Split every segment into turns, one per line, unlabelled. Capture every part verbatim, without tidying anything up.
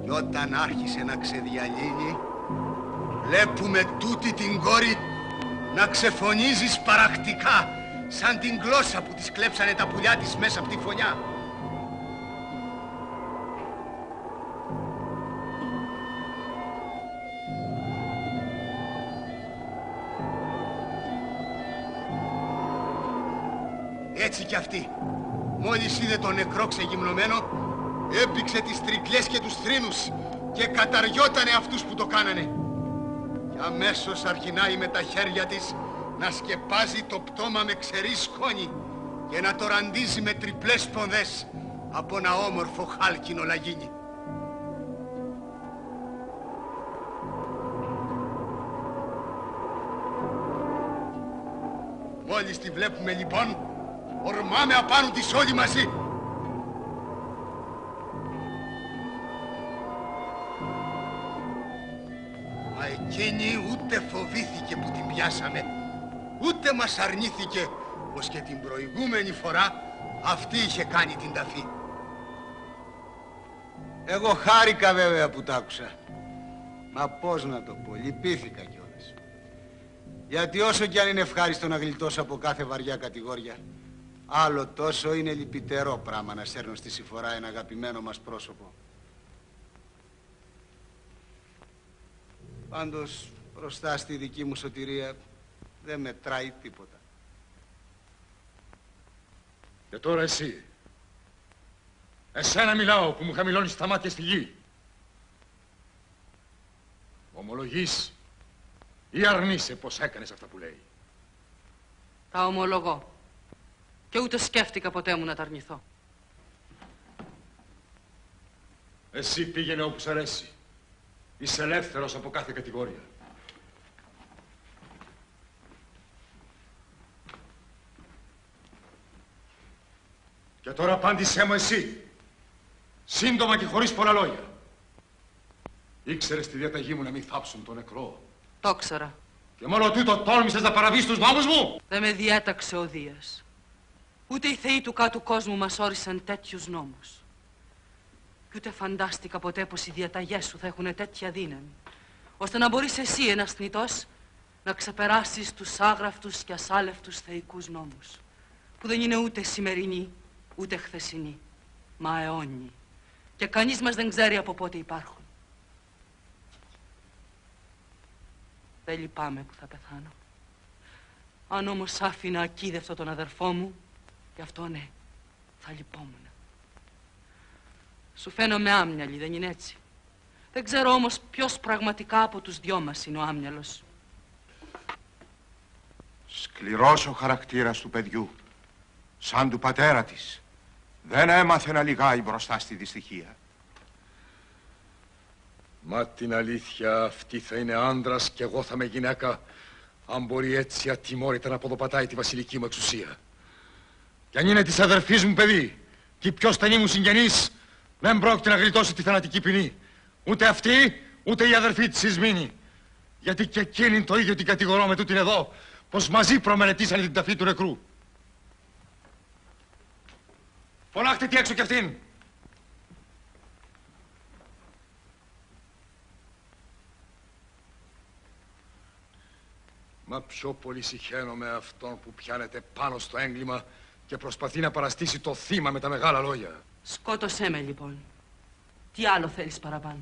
Κι όταν άρχισε να ξεδιαλύνει, βλέπουμε τούτη την κόρη να ξεφωνίζει σπαραχτικά, σαν την γλώσσα που της κλέψανε τα πουλιά της μέσα από τη φωνιά. Έτσι κι αυτή, μόλις είδε τον νεκρό ξεγυμνωμένο, έπηξε τις τρικλές και τους θρήνους και καταριότανε αυτούς που το κάνανε. Και αμέσως αρχινάει με τα χέρια της να σκεπάζει το πτώμα με ξερή σκόνη και να το ραντίζει με τριπλές πονδές από ένα όμορφο χάλκινο λαγίνι. Μόλις τη βλέπουμε λοιπόν, ορμάμε απάνω της όλοι μαζί. Μα εκείνη ούτε φοβήθηκε που την πιάσαμε, ούτε μας αρνήθηκε πως και την προηγούμενη φορά αυτή είχε κάνει την ταφή.
Εγώ χάρηκα βέβαια που τ' άκουσα. Μα πώς να το πω, λυπήθηκα κιόλας. Γιατί όσο κι αν είναι ευχάριστο να γλιτώσω από κάθε βαριά κατηγόρια, άλλο τόσο είναι λυπητερό πράγμα να σέρνω στη συμφορά ένα αγαπημένο μας πρόσωπο. Πάντως, μπροστά στη δική μου σωτηρία δεν μετράει τίποτα.
Και τώρα εσύ. Εσένα μιλάω που μου χαμηλώνεις τα μάτια στη γη. Ομολογείς ή αρνείσαι πως έκανες αυτά που λέει?
Τα ομολογώ. Και ούτε σκέφτηκα ποτέ μου να τα αρνηθώ.
Εσύ πήγαινε όπου σ' αρέσει. Είσαι ελεύθερος από κάθε κατηγορία. Και τώρα απάντησέ μου εσύ. Σύντομα και χωρίς πολλά λόγια. Ήξερες τη διαταγή μου να μην θάψουν τον νεκρό?
Το ήξερα.
Και μόνο τούτο τόλμησες να παραβείς τους νόμους μου?
Δεν με διέταξε ο Δίας. Ούτε οι θεοί του κάτω κόσμου μας όρισαν τέτοιους νόμους. Κι ούτε φαντάστηκα ποτέ πως οι διαταγές σου θα έχουν τέτοια δύναμη, ώστε να μπορείς εσύ ένας θνητός να ξεπεράσεις τους άγραφτους και ασάλευτους θεϊκούς νόμους, που δεν είναι ούτε σημερινοί, ούτε χθεσινοί, μα αιώνιοι. Και κανείς μας δεν ξέρει από πότε υπάρχουν. Δεν λυπάμαι που θα πεθάνω. Αν όμως άφηνα ακίδευτο τον αδερφό μου, γι' αυτό ναι, θα λυπόμουν. Σου φαίνομαι άμυαλη, δεν είναι έτσι? Δεν ξέρω όμως ποιος πραγματικά από τους δυο μας είναι ο άμυαλος.
Σκληρός ο χαρακτήρας του παιδιού, σαν του πατέρα της. Δεν έμαθε να λυγάει μπροστά στη δυστυχία.
Μα την αλήθεια, αυτή θα είναι άντρας και εγώ θα είμαι γυναίκα, αν μπορεί έτσι ατιμόρυτα να ποδοπατάει τη βασιλική μου εξουσία. Κι αν είναι της αδερφής μου παιδί και η πιο στενή μου συγγενής, δεν πρόκειται να γλιτώσει τη θανατική ποινή. Ούτε αυτή, ούτε η αδερφή της Ισμήνη. Γιατί και εκείνη το ίδιο την κατηγορώ με τούτην εδώ, πως μαζί προμελετήσανε την ταφή του νεκρού. Φωνάχτε τι έξω κι αυτήν. Μα πιο πολύ συχαίνω με αυτόν που πιάνεται πάνω στο έγκλημα και προσπαθεί να παραστήσει το θύμα με τα μεγάλα λόγια.
Σκότωσέ με λοιπόν. Τι άλλο θέλεις παραπάνω?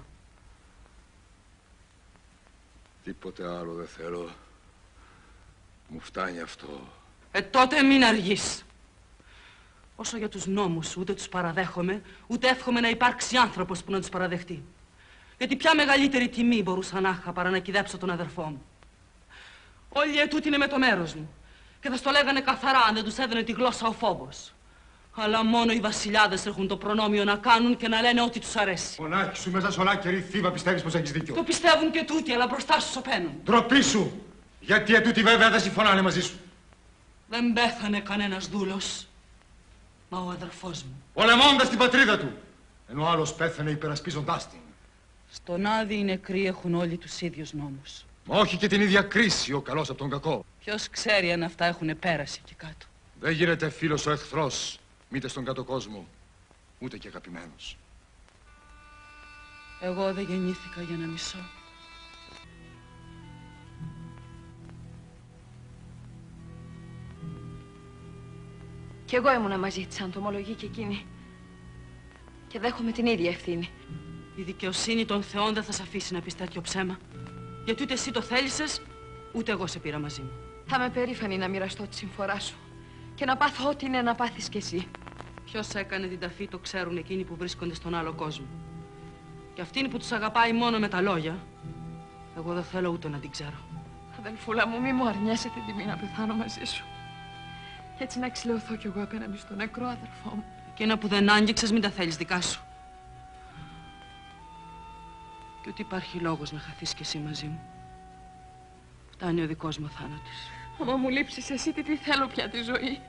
Τίποτε άλλο δεν θέλω. Μου φτάνει αυτό.
Ε, τότε μην αργείς. Όσο για τους νόμους, ούτε τους παραδέχομαι, ούτε εύχομαι να υπάρξει άνθρωπος που να τους παραδεχτεί. Γιατί ποια μεγαλύτερη τιμή μπορούσα να είχα παρά να κυδέψω τον αδερφό μου. Όλοι ετούτοι είναι με το μέρος μου και θα στο λέγανε καθαρά αν δεν τους έδωνε τη γλώσσα ο φόβος. Αλλά μόνο οι βασιλιάδες έχουν το προνόμιο να κάνουν και να λένε ό,τι τους αρέσει.
Μονάχη σου μέσα σε ολάκερη θύβα πιστεύεις πως έχεις δίκιο?
Το πιστεύουν και τούτοι, αλλά μπροστά σου σωπαίνουν.
Ντροπή σου! Γιατί ετούτοι βέβαια δεν συμφωνάνε μαζί σου.
Δεν πέθανε κανένας δούλος, μα ο αδερφός μου.
Πολεμώντας την πατρίδα του, ενώ ο άλλος πέθανε υπερασπίζοντάς την.
Στον Άδη οι νεκροί έχουν όλοι τους ίδιους νόμους.
Μα όχι και την ίδια κρίση ο καλός από τον κακό.
Ποιος ξέρει αν αυτά έχουν πέρασει εκεί κάτω.
Δεν γίνεται φίλος ο εχθρός, μήτε στον κάτω κόσμο, ούτε και αγαπημένος.
Εγώ δεν γεννήθηκα για να μισώ.
Κι εγώ ήμουνα μαζί της, αν το ομολογεί και εκείνη. Και δέχομαι την ίδια ευθύνη.
Η δικαιοσύνη των θεών δεν θα σε αφήσει να πεις τέτοιο ψέμα. Γιατί ούτε εσύ το θέλησες, ούτε εγώ σε πήρα μαζί μου.
Θα είμαι περήφανη να μοιραστώ τη συμφορά σου και να πάθω ό,τι είναι να πάθεις κι εσύ.
Ποιος έκανε την ταφή το ξέρουν εκείνοι που βρίσκονται στον άλλο κόσμο. Και αυτήν που τους αγαπάει μόνο με τα λόγια, εγώ δεν θέλω ούτε να την ξέρω.
Αδελφούλα μου, μη μου αρνιέσαι την τιμή να πεθάνω μαζί σου. Κι έτσι να εξηλαιωθώ κι εγώ απέναντι στον νεκρό αδερφό μου.
Εκείνα που δεν άγγιξες μην τα θέλεις δικά σου. Και ότι υπάρχει λόγος να χαθείς κι εσύ μαζί μου. Φτάνει ο δικός μου θάνατος.
Άμα μου λείψεις εσύ, τι, τι θέλω πια τη ζωή.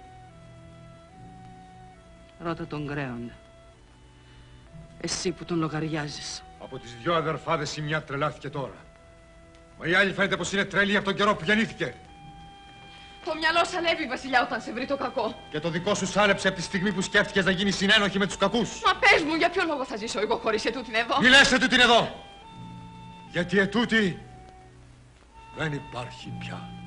Ρώτα τον Γκρέοντα. Εσύ που τον λογαριάζεις.
Από τις δυο αδερφάδες η μια τρελάθηκε τώρα. Μα η άλλη φαίνεται πως είναι τρελή από τον καιρό που γεννήθηκε.
Το μυαλό σαλεύει, βασιλιά, όταν σε βρει το κακό.
Και το δικό σου σάλεψε από τη στιγμή που σκέφτηκες να γίνεις συνένοχη με τους κακούς.
Μα πες μου, για ποιο λόγο θα ζήσω εγώ χωρίς ετούτην εδώ.
Μη λες ετούτην εδώ. Γιατί ετούτη δεν υπάρχει πια.